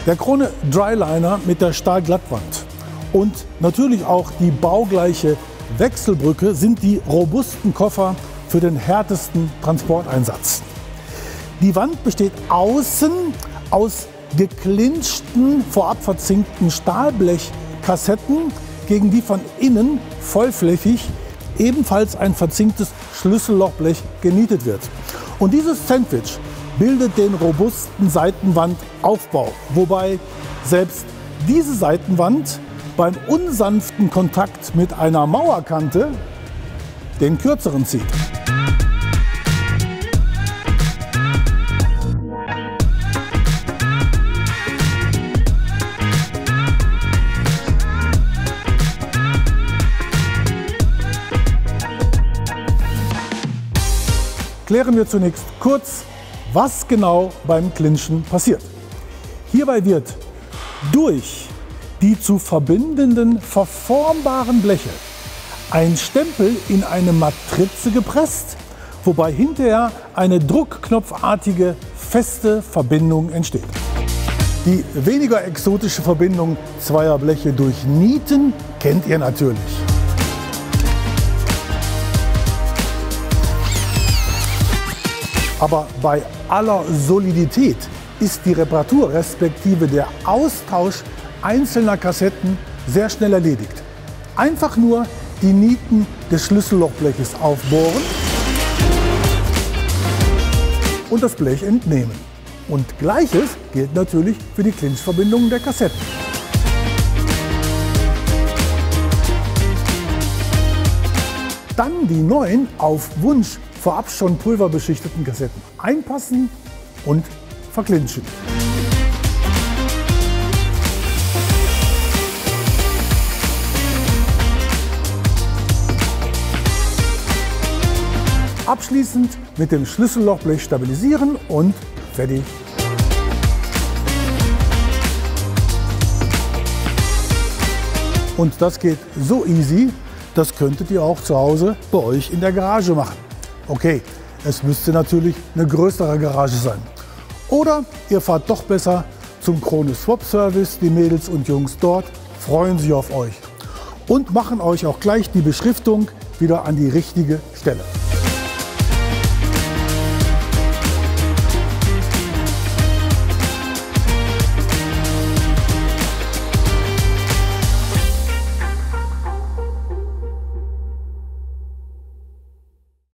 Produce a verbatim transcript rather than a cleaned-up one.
Der Krone Dry-Liner mit der Stahlglattwand und natürlich auch die baugleiche Wechselbrücke sind die robusten Koffer für den härtesten Transporteinsatz. Die Wand besteht außen aus geklinchten, vorab verzinkten Stahlblechkassetten, gegen die von innen vollflächig ebenfalls ein verzinktes Schlüssellochblech genietet wird. Und dieses Sandwich bildet den robusten Seitenwandaufbau, wobei selbst diese Seitenwand beim unsanften Kontakt mit einer Mauerkante den kürzeren zieht. Klären wir zunächst kurz, was genau beim Clinchen passiert. Hierbei wird durch die zu verbindenden verformbaren Bleche ein Stempel in eine Matrize gepresst, wobei hinterher eine druckknopfartige feste Verbindung entsteht. Die weniger exotische Verbindung zweier Bleche durch Nieten kennt ihr natürlich. Aber bei aller Solidität ist die Reparatur respektive der Austausch einzelner Kassetten sehr schnell erledigt. Einfach nur die Nieten des Schlüssellochbleches aufbohren und das Blech entnehmen. Und Gleiches gilt natürlich für die Clinch-Verbindungen der Kassetten. Dann die neuen auf Wunsch vorab schon pulverbeschichteten Kassetten einpassen und verklinschen. Abschließend mit dem Schlüssellochblech stabilisieren und fertig. Und das geht so easy, das könntet ihr auch zu Hause bei euch in der Garage machen. Okay, es müsste natürlich eine größere Garage sein. Oder ihr fahrt doch besser zum Krone Swap Service. Die Mädels und Jungs dort freuen sich auf euch und machen euch auch gleich die Beschriftung wieder an die richtige Stelle.